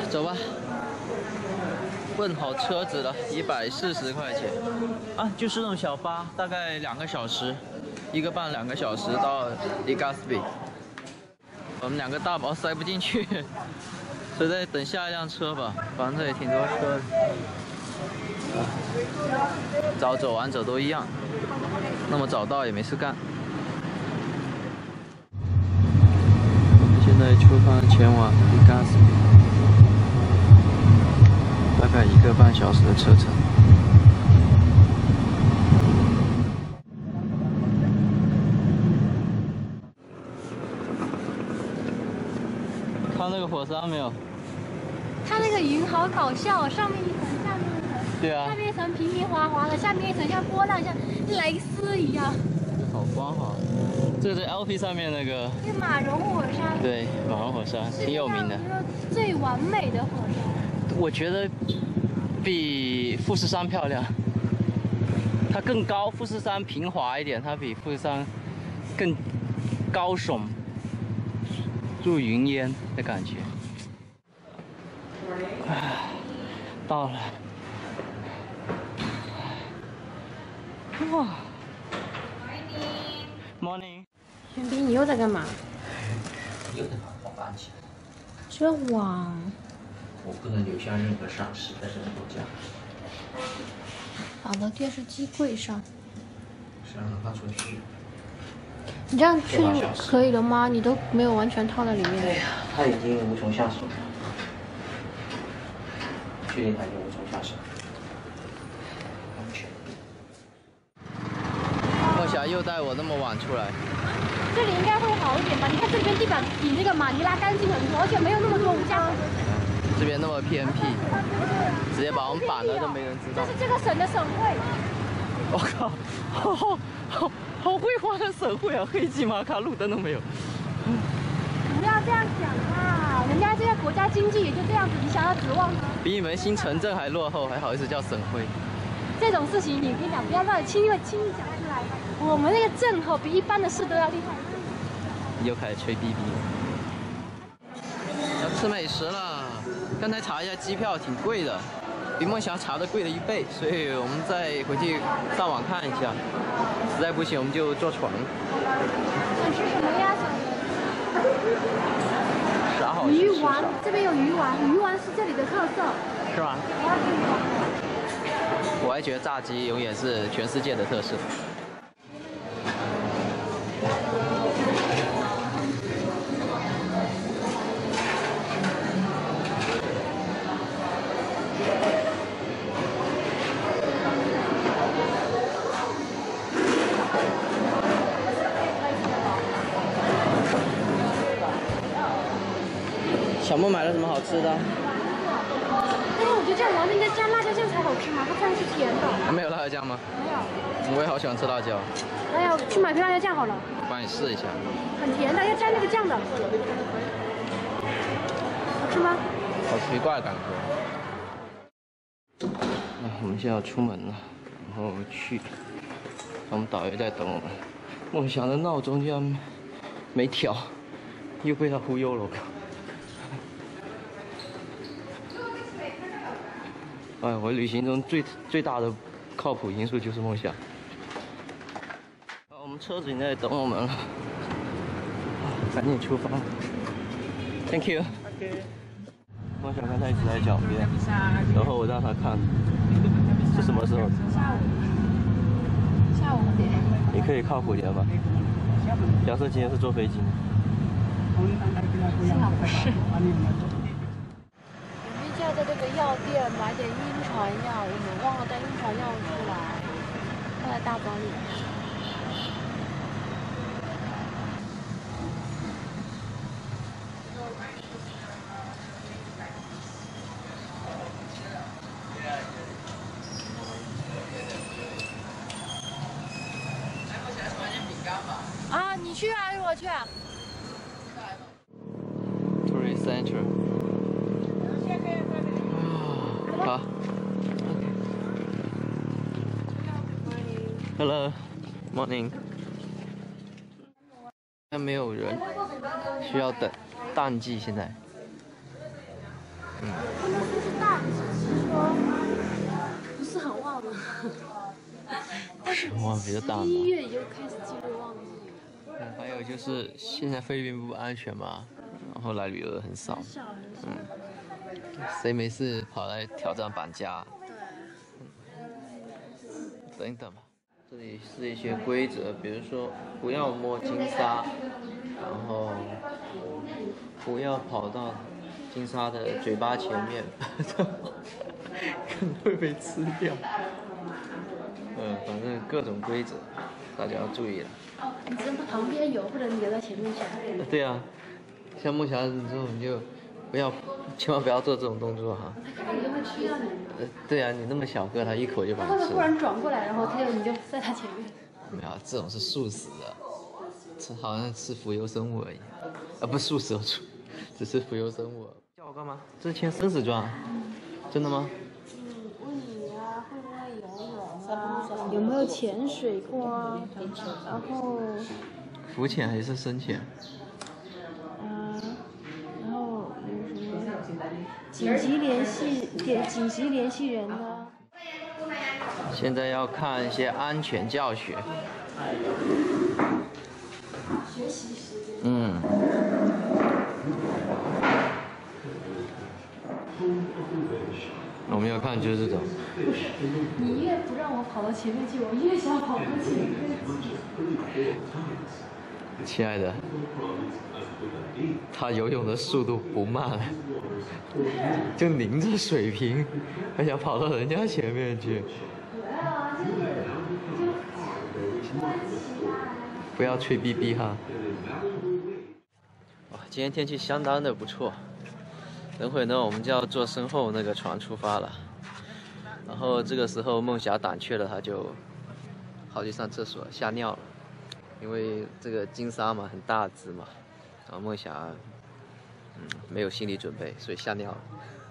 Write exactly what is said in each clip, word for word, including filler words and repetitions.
走吧。问好车子了，一百四十块钱。啊，就是那种小巴，大概两个小时，一个半两个小时到 Legazpi。我们两个大包塞不进去，所以在等下一辆车吧。反正这里挺多车的。早走晚走都一样，那么早到也没事干。现在出发前往 Legazpi， 大概一个半小时的车程。看那个火山没有？ 它那个云好搞笑，上面一层，下面一层。 对啊。 下面一层平平滑滑的，下面一层像波浪，像蕾丝一样。 好光滑。这是 L P 上面那个。 那马荣火山。 对，马荣火山挺有名的。 最完美的火山。 我觉得比富士山漂亮。它更高，富士山平滑一点，它比富士山更高耸。入云烟的感觉，唉，到了，哇 ，Morning， 玄彬，你又在干嘛？ 又在跑跑班机。 这网， 我不能留下任何伤势在这个国家。 跑到电视机柜上。 是让它出去。 你这样确定可以了吗？你都没有完全套在里面。 对呀，他已经无从下手了。确定他已经无从下手。安全。梦霞又带我那么晚出来。 这里应该会好一点吧？你看这边地板比那个马尼拉干净很多，而且没有那么多无家可归。 这边那么偏僻，直接把我们绑了都没人知道。 这是这个省的省会。 我靠，好好好。好辉煌的省会啊，黑吉马卡路灯都没有。 不要这样讲啊，人家这个国家经济也就这样子，你想要指望吗？ 比你们新城镇还落后，还好意思叫省会？ 这种事情你跟你讲，不要乱轻易轻易讲出来。我们那个镇吼比一般的市都要厉害。 又开始吹逼逼了。要吃美食了，刚才查一下机票挺贵的。比梦霞查的贵了一倍，所以我们再回去上网看一下，实在不行我们就坐船。 想吃什么呀，小人？ 啥好吃？ 鱼丸，这边有鱼丸，鱼丸是这里的特色。 是吗？我还觉得炸鸡永远是全世界的特色。小梦买了什么好吃的？ 但是我觉得这样丸子应该加辣椒酱才好吃嘛，它虽然是甜的。 没有辣椒酱吗？ 没有。 我也好喜欢吃辣椒。 哎呀，去买瓶辣椒酱好了。 我帮你试一下。 很甜的，要沾那个酱的。好吃吗？ 好奇怪的感觉。那我们现在要出门了，然后去，我们导游在等我们。梦想的闹钟居然没调，又被他忽悠了，我靠！哎，我旅行中最最大的靠谱因素就是梦想。我们车子已经在等我们了，赶紧出发。Thank you。梦想刚才一直在脚边，然后我让他看是什么时候。 下午。下午五点。 你可以靠谱点吗？假设今天是坐飞机。 幸好不是。要在这个药店买点晕船药，我们忘了带晕船药出来，放在大包里。啊，你去啊，还是我去啊 ？Tourist Center。好。Hello, morning。现在没有人，需要等淡季现在。 嗯。 他们说是大，只是说不是很旺了。但是旺比较大嘛。 十一月就开始进入旺季了。 嗯，还有就是现在菲律宾不安全嘛，然后来旅游的很少。 很少很少。 嗯。谁没事跑来挑战绑架？ 对。 嗯。等一等吧。这里是一些规则，比如说不要摸金沙，然后不要跑到金沙的嘴巴前面，可能会被吃掉。嗯，反正各种规则，大家要注意了。 哦，你只能在旁边游，或者你游在前面去。 对啊，像木匣子这种你就不要，千万不要做这种动作哈。 它可能就会吃掉你。 呃，对啊，你那么小个，它一口就把你吃了。 它会突然转过来，然后它就你就在它前面。 没有，这种是素食的，这好像吃浮游生物而已，啊，不是素食，只是浮游生物。叫我干嘛？这是签生死状，真的吗？ 嗯，问你啊，会不会游泳啊？有没有潜水过啊？然后。 浮潜还是深潜？ 嗯，然后有什么紧急联系点紧急联系人呢？ 现在要看一些安全教学。 学习时间。 嗯。我们要看就是这种。 不是，你越不让我跑到前面去，我越想跑过去。 亲爱的，他游泳的速度不慢，就淋着水平，还想跑到人家前面去。不要吹逼逼哈！哇，今天天气相当的不错。等会呢，我们就要坐身后那个船出发了。然后这个时候，梦霞胆怯了，她就跑去上厕所吓尿了，因为这个金沙嘛很大只嘛，然后梦霞嗯没有心理准备，所以吓尿了。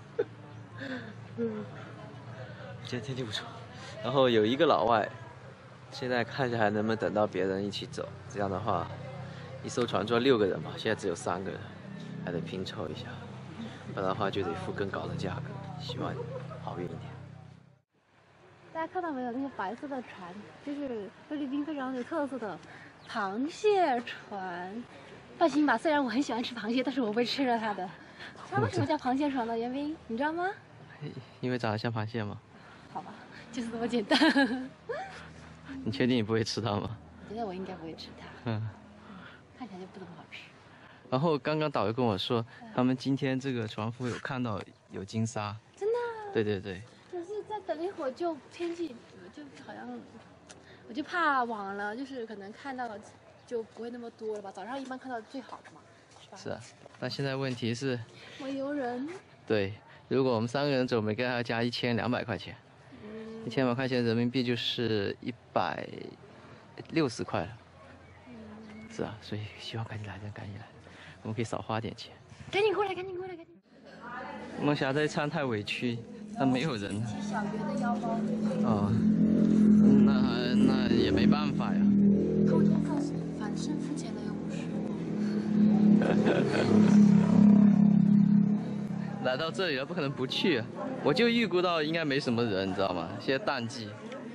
嗯，今天天气不错。然后有一个老外，现在看一下还能不能等到别人一起走。这样的话，一艘船坐六个人嘛，现在只有三个人，还得拼凑一下，不然的话就得付更高的价格。希望好运一点。 大家看到没有？那个白色的船，就是菲律宾非常有特色的螃蟹船。放心吧，虽然我很喜欢吃螃蟹，但是我不会吃了它的。它为什么叫螃蟹船呢？袁斌，你知道吗？ 因为长得像螃蟹吗？ 好吧，就是这么简单。 你确定你不会吃它吗？ 我觉得我应该不会吃它。嗯。看起来就不怎么好吃。 然后刚刚导游跟我说，他们今天这个船夫有看到有金沙。 真的？ 对对对。 可是再等一会儿就天气就好像，我就怕晚了，就是可能看到就不会那么多了吧。早上一般看到最好的嘛，是吧？ 是啊，但现在问题是， 没有人。对， 如果我们三个人走，每个人还要加一千两百块钱，一千两百块钱人民币就是一百六十块了。嗯。是啊，所以希望赶紧来，赶紧来，我们可以少花点钱。 赶紧过来，赶紧过来，赶紧。 梦霞这一餐太委屈，他没有人。 骑小鱼的腰包。 哦，那那也没办法呀。 偷偷告诉你，反正付钱的又不是我。来到这里了，不可能不去。我就预估到应该没什么人，你知道吗？现在淡季。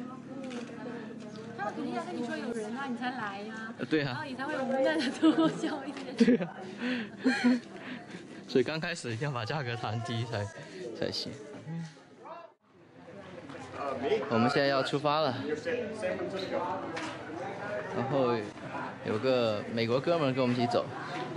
他们肯定要跟你说有人啊，你才来呀。 对啊。 然后你才会无奈的多笑一点。 对啊。所以刚开始一定要把价格谈低才才行。我们现在要出发了，然后有个美国哥们儿跟我们一起走。 是的。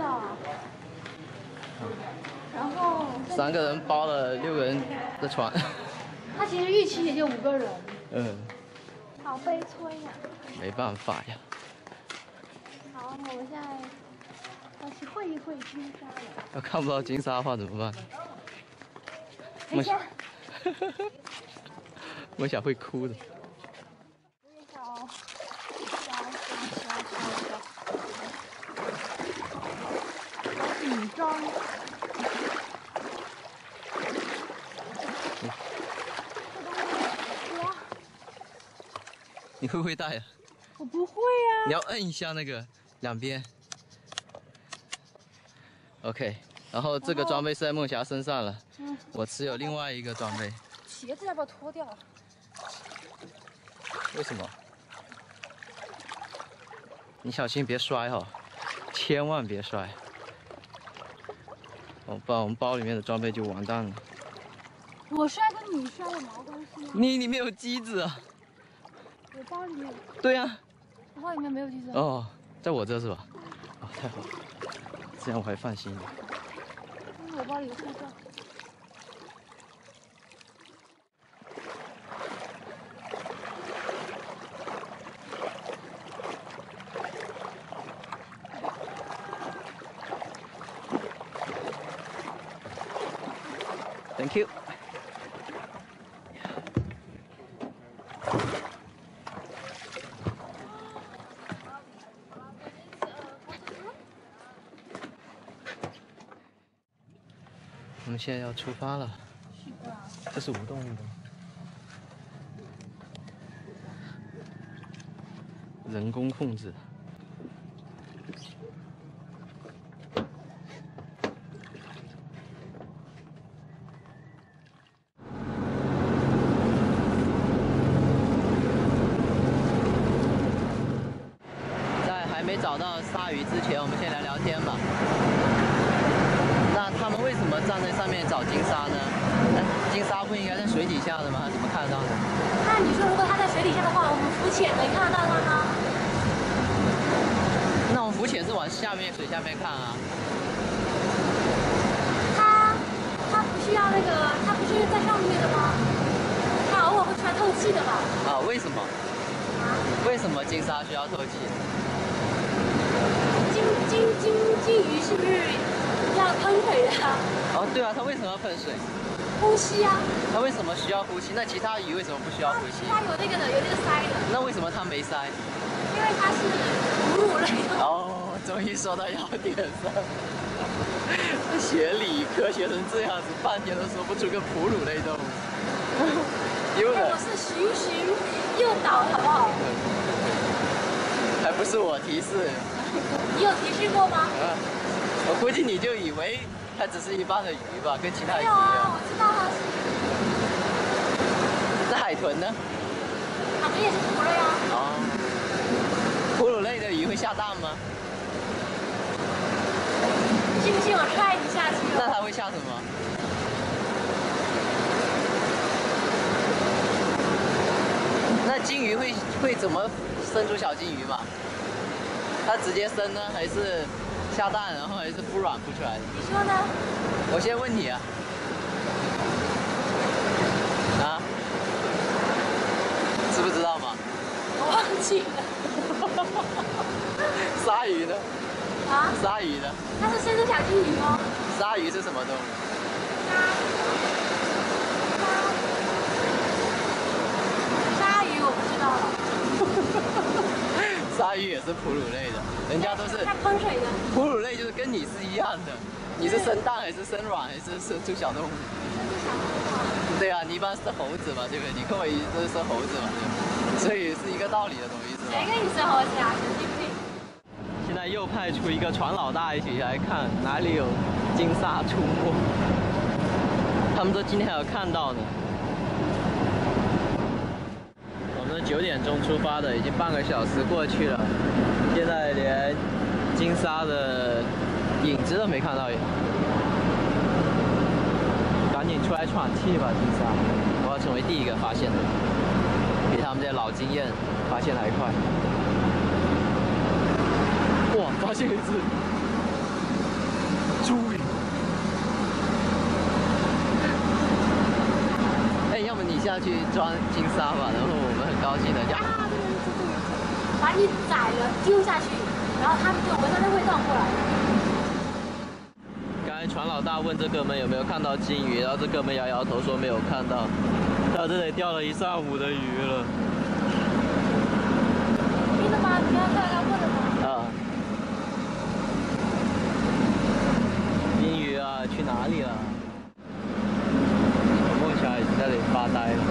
然后三个人包了六个人的船。 他其实预期也就五个人。 嗯。 好悲催呀。 没办法呀。 好，我们现在要去会一会金沙了。 要看不到金沙的话怎么办？ 没钱。 我想会哭的。 小小小小小紧张。 你会不会带呀？ 我不会呀。 你要摁一下那个两边。OK， 然后这个装备是在梦霞身上了，我持有另外一个装备。 鞋子要不要脱掉？ 为什么？你小心别摔哦，千万别摔。哦，不然我们包里面的装备就完蛋了。 我摔跟你摔有毛关系吗？ 你里面有机子啊？ 我包里面。 对呀、啊。 我包里面没有机子。 哦，在我这是吧？哦，太好了，这样我还放心一点。 我包里有护照。 Thank you。我们现在要出发了。这是无动物的。人工控制。没找到鲨鱼之前，我们先来聊天吧。那他们为什么站在上面找金鲨呢？金鲨不应该在水底下的吗？怎么看得到呢？ 那你说，如果它在水底下的话，我们浮潜能看得到它吗？ 那我们浮潜是往下面水下面看啊。 它它不需要那个，它不是在上面的吗？它偶尔会出来透气的吧？ 啊，为什么？ 啊？为什么金鲨需要透气？ 金金金金鱼是不是要喷水的？ 哦，对啊，它为什么要喷水？ 呼吸啊。 它为什么需要呼吸？那其他鱼为什么不需要呼吸？ 它有那个的，有那个鳃的。 那为什么它没鳃？ 因为它是哺乳类的。 哦，终于说到要点上。学理科学成这样子，半天都说不出个哺乳类动物。丢人！ 我是循循诱导，好不好？ 还不是我提示。 你有提示过吗？ 啊，我估计你就以为它只是一般的鱼吧，跟其他鱼一样。 没有啊，我知道它是。 那海豚呢？ 海豚也是哺乳类啊。 哦。哺乳类的鱼会下蛋吗？ 信不信我踹你下去？ 那它会下什么？那金鱼会会怎么生出小金鱼嘛？它直接生呢，还是下蛋，然后还是孵卵孵出来的？ 你说呢？ 我先问你啊。啊？知不知道嘛？ 我忘记了。 鲨鱼呢？ 啊？ 鲨鱼呢？ 它是生出小金鱼哦。 鲨鱼是什么动物？ 鲨鱼我不知道了。 鲨鱼也是哺乳类的，人家都是。 它喷水的。 哺乳类就是跟你是一样的，你是生蛋还是生卵还是生出小动物？ 生出小动物。 对啊，你一般是猴子嘛，对不对？你跟我一都是生猴子嘛，对吧？所以是一个道理的，懂我意思吗？ 谁跟你生猴子啊？神经病！ 现在又派出一个船老大一起来看哪里有金鲨出没，他们说今天还有看到呢。我们九点钟出发的，已经半个小时过去了，现在连金鲨的影子都没看到耶。赶紧出来喘气吧，金鲨！我要成为第一个发现的，比他们这些老经验发现还快。哇，发现一只猪鱼！哎，要么你下去装金鲨吧，然后我们很高兴的就啊，这个是这个，把你宰了丢下去，然后他们就闻到那味道过来。 刚才船老大问这哥们有没有看到金鱼，然后这哥们摇摇头说没有看到。他这里钓了一上午的鱼了。 真的吗？你要看他问的吗？ 啊。金鱼啊，去哪里了？梦霞已经在这里发呆了。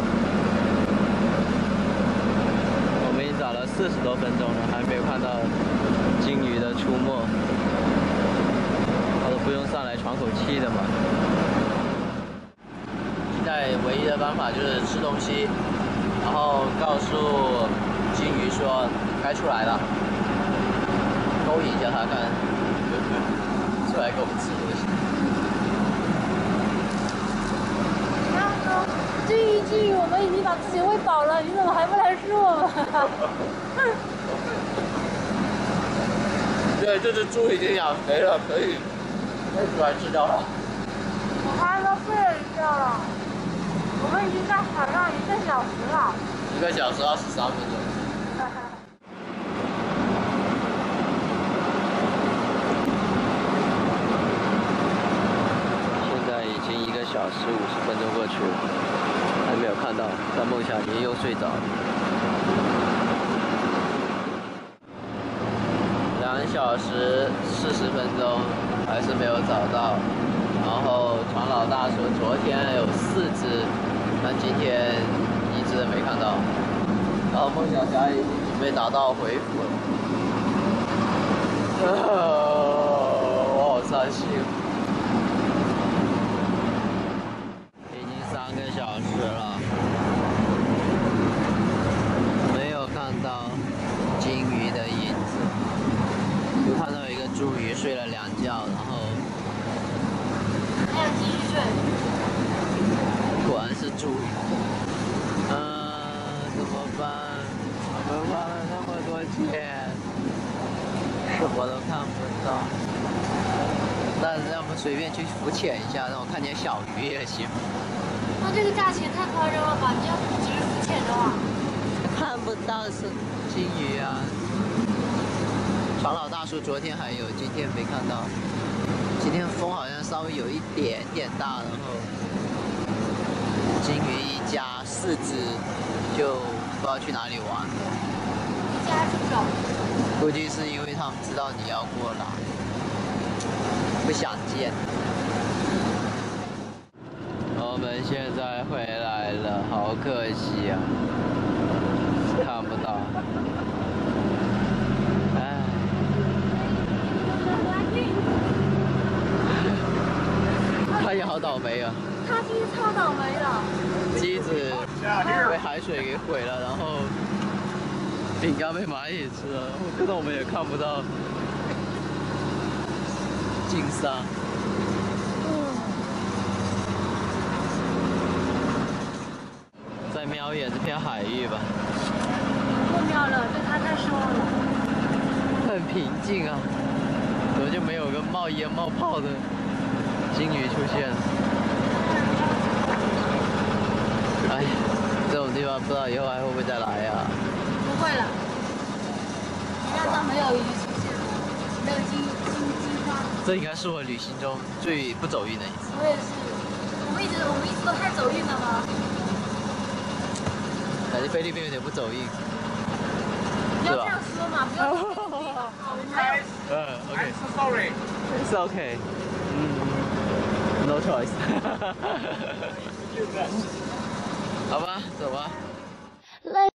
我们已经找了四十多分钟了，还没有看到金鱼的出没。它的不用上来喘口气的嘛。现在唯一的办法就是吃东西，然后告诉金鱼说该出来了，勾引一下它，看出来给我们吃东西。 他说：“金鱼，金鱼，我们已经把自己喂饱了，你怎么还不来吃我们？” 对，这只猪已经养肥了，可以可以出来吃掉了。 我还都睡了一觉了，我们已经在海上一个小时了。 一个小时二十三分钟。现在已经一个小时五十分钟过去了，还没有看到，但梦想您又睡着了。两小时四十分钟还是没有找到，然后船老大说昨天有四只，但今天一只都没看到。然后梦想家已经准备打道回府了，我好伤心。已经三个小时了，没有看到金鱼的影子。就看到一个猪鱼睡了两觉，然后还有继续睡。 果然是猪鱼。嗯、呃，怎么办？我们花了那么多钱，什么都看不到。但是让我们随便去浮潜一下，让我看见小鱼也行。 那这个价钱太夸张了吧？你要只是浮潜的话， 看不到是金鱼啊。船老大说昨天还有，今天没看到。今天风好像稍微有一点点大，然后金鱼一家四只就不知道去哪里玩。 一家出手。 估计是因为他们知道你要过来，不想见。我们现在回来了，好可惜啊，看不到。唉。他也好倒霉啊！ 他其实超倒霉的。 机子被海水给毁了，然后饼干被蚂蚁吃了，可是我们也看不到金沙。再瞄一眼这片海域吧。 不瞄了，对他太失望了。 很平静啊，怎么就没有个冒烟冒泡的金鱼出现？哎，这种地方不知道以后还会不会再来呀？ 不会了，让它没有鱼出现，没有金金金花。 这应该是我旅行中最不走运的一次。 我也是，我们一直我们一直都太走运了吗？ 感觉菲律宾有点不走运。 不要这样说嘛，不要。 嗯 ，OK。I'm so sorry. It's okay. 嗯 ，No choice. 好吧，走吧。